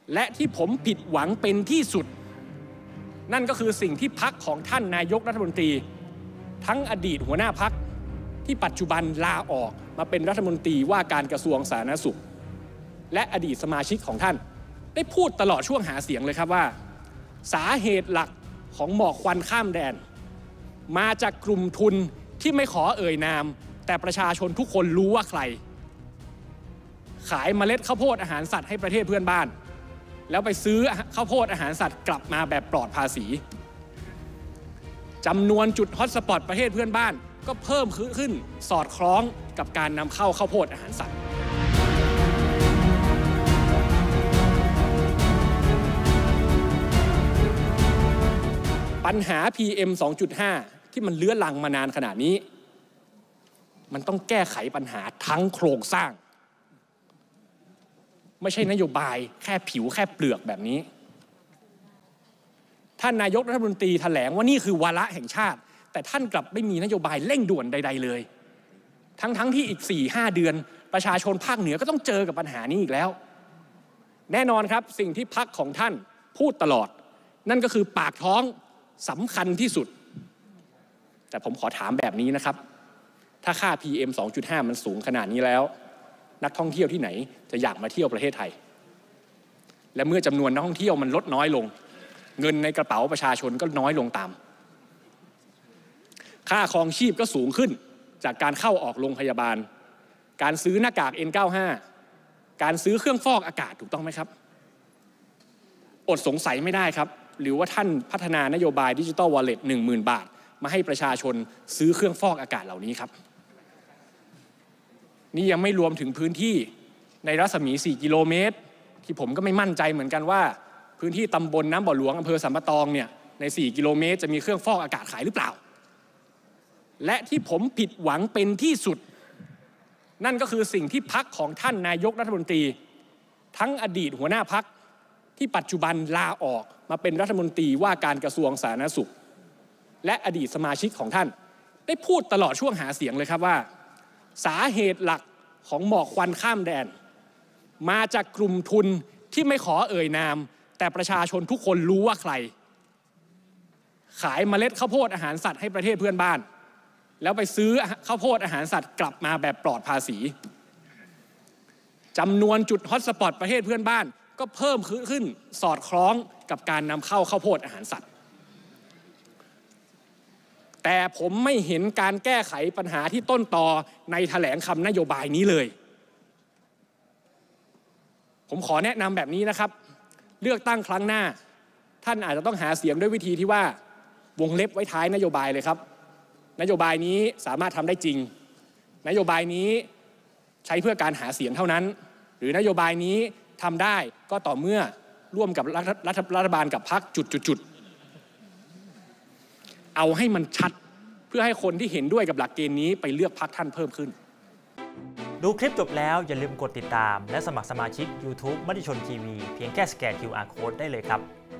และที่ผมผิดหวังเป็นที่สุดนั่นก็คือสิ่งที่พรรคของท่านนายกรัฐมนตรีทั้งอดีตหัวหน้าพรรคที่ปัจจุบันลาออกมาเป็นรัฐมนตรีว่าการกระทรวงสาธารณสุขและอดีตสมาชิกของท่านได้พูดตลอดช่วงหาเสียงเลยครับว่าสาเหตุหลักของหมอกควันข้ามแดนมาจากกลุ่มทุนที่ไม่ขอเอ่ยนามแต่ประชาชนทุกคนรู้ว่าใครขายเมล็ดข้าวโพดอาหารสัตว์ให้ประเทศเพื่อนบ้านแล้วไปซื้อข้าวโพดอาหารสัตว์กลับมาแบบปลอดภาษีจำนวนจุดฮอตสปอตประเทศเพื่อนบ้านก็เพิ่มขึ้นสอดคล้องกับการนำเข้าข้าวโพดอาหารสัตว์ปัญหา PM 2.5 ที่มันเลื้อรังมานานขนาดนี้มันต้องแก้ไขปัญหาทั้งโครงสร้างไม่ใช่นโยบายแค่ผิวแค่เปลือกแบบนี้ท่านนายกรัฐมนตรีแถลงว่านี่คือวาระแห่งชาติแต่ท่านกลับไม่มีนโยบายเร่งด่วนใดๆเลยทั้งที่อีก 4-5 เดือนประชาชนภาคเหนือก็ต้องเจอกับปัญหานี้อีกแล้วแน่นอนครับสิ่งที่พรรคของท่านพูดตลอดนั่นก็คือปากท้องสำคัญที่สุดแต่ผมขอถามแบบนี้นะครับถ้าค่า PM 2.5 มันสูงขนาดนี้แล้วนักท่องเที่ยวที่ไหนจะอยากมาเที่ยวประเทศไทยและเมื่อจำนวนนักท่องเที่ยวมันลดน้อยลงเงินในกระเป๋าประชาชนก็น้อยลงตามค่าครองชีพก็สูงขึ้นจากการเข้าออกโรงพยาบาลการซื้อหน้ากาก N95 การซื้อเครื่องฟอกอากาศถูกต้องไหมครับอดสงสัยไม่ได้ครับหรือว่าท่านพัฒนานโยบายดิจิทัลวอลเล็ต 10,000 บาทมาให้ประชาชนซื้อเครื่องฟอกอากาศเหล่านี้ครับนี่ยังไม่รวมถึงพื้นที่ในรัศมี 4 กิโลเมตรที่ผมก็ไม่มั่นใจเหมือนกันว่าพื้นที่ตำบลน้ำบ่อหลวงอำเภอสัมปะตองเนี่ยใน 4 กิโลเมตรจะมีเครื่องฟอกอากาศขายหรือเปล่าและที่ผมผิดหวังเป็นที่สุดนั่นก็คือสิ่งที่พรรคของท่านนายกรัฐมนตรีทั้งอดีตหัวหน้าพรรคที่ปัจจุบันลาออกมาเป็นรัฐมนตรีว่าการกระทรวงสาธารณสุขและอดีตสมาชิกของท่านได้พูดตลอดช่วงหาเสียงเลยครับว่าสาเหตุหลักของหมอกควันข้ามแดนมาจากกลุ่มทุนที่ไม่ขอเอ่ยนามแต่ประชาชนทุกคนรู้ว่าใครขายเมล็ดข้าวโพดอาหารสัตว์ให้ประเทศเพื่อนบ้านแล้วไปซื้อข้าวโพดอาหารสัตว์กลับมาแบบปลอดภาษีจำนวนจุดฮอตสปอตประเทศเพื่อนบ้านก็เพิ่มขึ้นสอดคล้องกับการนำเข้าข้าวโพดอาหารสัตว์แต่ผมไม่เห็นการแก้ไขปัญหาที่ต้นตอในแถลงคำนโยบายนี้เลยผมขอแนะนำแบบนี้นะครับเลือกตั้งครั้งหน้าท่านอาจจะต้องหาเสียงด้วยวิธีที่ว่าวงเล็บไว้ท้ายนโยบายเลยครับนโยบายนี้สามารถทำได้จริงนโยบายนี้ใช้เพื่อการหาเสียงเท่านั้นหรือนโยบายนี้ทำได้ก็ต่อเมื่อร่วมกับรัฐบาลกับพรรคจุดเอาให้มันชัดเพื่อให้คนที่เห็นด้วยกับหลักเกณฑ์นี้ไปเลือกพรรคท่านเพิ่มขึ้นดูคลิปจบแล้วอย่าลืมกดติดตามและสมัครสมาชิก YouTube มติชนทีวีเพียงแค่สแกน QR Code ได้เลยครับ